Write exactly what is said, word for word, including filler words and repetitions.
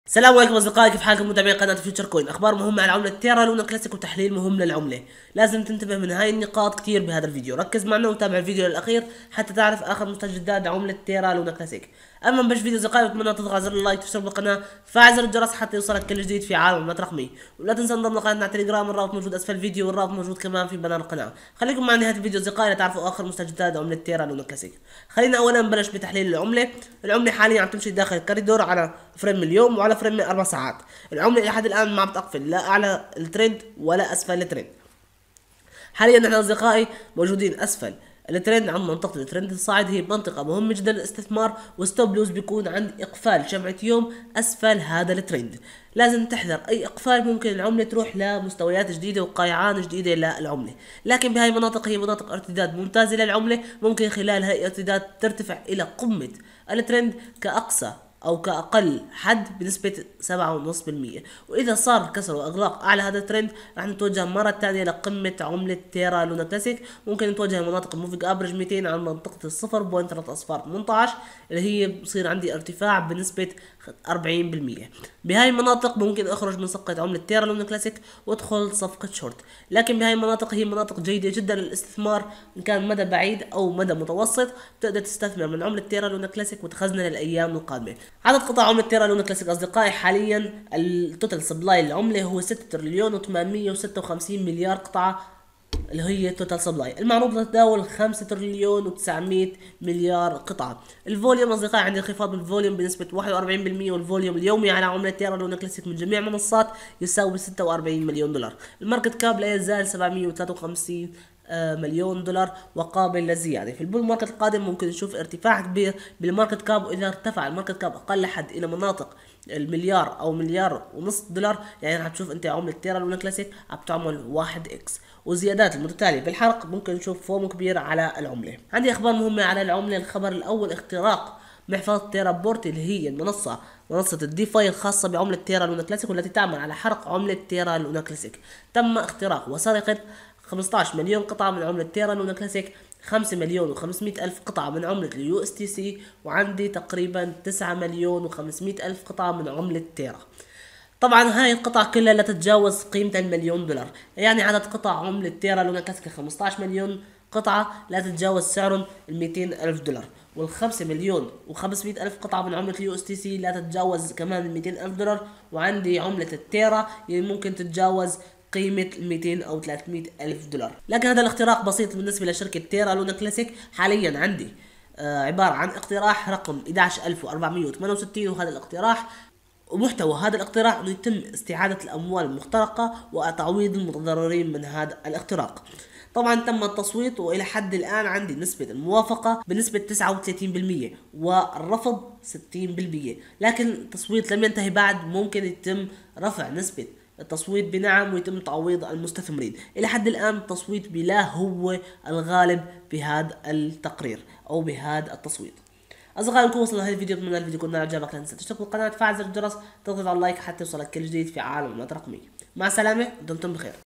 السلام عليكم اصدقائي، كيف حالكم متابعين قناه فيوتشر كوين؟ اخبار مهمه على عمله تيرا لونا كلاسيك وتحليل مهم للعمله. لازم تنتبه من هاي النقاط كثير بهذا الفيديو. ركز معنا وتابع الفيديو للاخير حتى تعرف اخر مستجدات عمله تيرا لونا كلاسيك. اما بش فيديو اصدقائي، بتمنى تضغط على زر اللايك وتشترك بالقناه وتفعل زر الجرس حتى يوصلك كل جديد في عالم العملات الرقميه. ولا تنسى انضم لقناتنا على تليجرام، الرابط موجود اسفل الفيديو والرابط موجود كمان في بنان القناه. خليكم مع نهايه الفيديو اصدقائي لتعرفوا اخر مستجدات عمله تيرا لونا كلاسيك. خلينا اولا نبلش بتحليل العمله. العمله حاليا عم تمشي داخل الكوريدور على فريم اليوم وعلى فريم من اربع ساعات. العمله لحد الان ما عم تقفل لا اعلى الترند ولا اسفل الترند. حاليا نحن اصدقائي موجودين اسفل الترند عند منطقة الترند الصاعد. هي منطقة مهمة جدا للاستثمار، وستوب لوز بيكون عند اقفال شمعة يوم اسفل هذا الترند. لازم تحذر اي اقفال، ممكن العملة تروح لمستويات جديدة وقيعان جديدة للعملة. لكن بهاي المناطق هي مناطق ارتداد ممتازة للعملة، ممكن خلال هاي الارتداد ترتفع الى قمة الترند كاقصى او كاقل حد بنسبة سبعة ونص بالمية. واذا صار كسر واغلاق اعلى هذا الترند رح نتوجه مرة ثانية لقمة عملة تيرا لونا كلاسيك. ممكن نتوجه لمناطق الموفينج افريج مئتين عن منطقة الصفر بوينت ثلاثة اصفار ثمانية عشر اللي هي بصير عندي ارتفاع بنسبة أربعين بالمية. بهاي المناطق ممكن اخرج من صفقة عملة تيرا لونا كلاسيك وادخل صفقة شورت. لكن بهاي المناطق هي مناطق جيدة جدا للاستثمار، ان كان مدى بعيد او مدى متوسط بتقدر تستثمر من عملة تيرا لونا كلاسيك وتخزنها للايام القادمة. عدد قطع عملة تيرا لونا كلاسيك اصدقائي حاليا التوتال سبلاي للعملة هو ستة تريليون وثمانمية وستة وخمسين مليار قطعة اللي هي توتال سبلاي. المعروض تتداول خمسة تريليون وتسعمية مليار قطعة. الفوليوم اصدقائي عندي انخفاض بالفوليوم بنسبة واحد وأربعين بالمية، والفوليوم اليومي على عملة تيرا لونا كلاسيك من جميع المنصات يساوي ستة وأربعين مليون دولار. الماركت كاب لا يزال سبعمية وثلاثة وخمسين مليون دولار وقابل للزيادة. في البول ماركت القادم ممكن نشوف ارتفاع كبير بالماركت كاب، واذا ارتفع الماركت كاب اقل حد الى مناطق المليار او مليار ونص دولار يعني هتشوف انت عملة تيرا لونا كلاسيك عم تعمل واحد اكس. وزيادات المتتالية بالحرق ممكن نشوف فوم كبير على العملة. عندي اخبار مهمة على العملة. الخبر الاول اختراق محفظة تيرا بورت اللي هي المنصة منصة الديفاي الخاصة بعملة تيرا لونا كلاسيك والتي تعمل على حرق عملة تيرا لونا كلاسيك. تم اختراق وسرقة خمسة عشر مليون قطعة من عملة تيرا لونا كلاسيك، خمسة مليون وخمسمية ألف قطعة من عملة اليو اس تي سي، وعندي تقريبا تسعة مليون وخمسمية ألف قطعة من عملة تيرا. طبعا هاي القطع كلها لا تتجاوز قيمة المليون دولار، يعني عدد قطع عملة تيرا لونا كلاسيك خمسة عشر مليون قطعة لا تتجاوز سعرهم ال مئتين ألف دولار، والخمسة مليون وخمسمية ألف قطعة من عملة اليو اس تي سي لا تتجاوز كمان ال مئتين ألف دولار. وعندي عملة التيرا اللي ممكن تتجاوز قيمة مئتين أو ثلاثمية ألف دولار. لكن هذا الاختراق بسيط بالنسبة لشركة تيرا لونا كلاسيك. حاليا عندي آه عبارة عن اقتراح رقم أحد عشر ألف وأربعمية وثمانية وستين، وهذا الاقتراح ومحتوى هذا الاقتراح انه يتم استعادة الاموال المخترقة وتعويض المتضررين من هذا الاختراق. طبعا تم التصويت والى حد الان عندي نسبة الموافقة بنسبة تسعة وثلاثين بالمية والرفض ستين بالمية. لكن التصويت لم ينتهي بعد، ممكن يتم رفع نسبة التصويت بنعم ويتم تعويض المستثمرين. الى حد الان التصويت بلا هو الغالب بهذا التقرير او بهذا التصويت. اصدقائي نكون وصلنا لهذا الفيديو، اتمنى الفيديو يكون عجبك. لا تنسى تشترك بالقناه وتفعل زر الجرس، تضغط على اللايك حتى يوصلك كل جديد في عالم الرقمي. مع السلامه، دمتم بخير.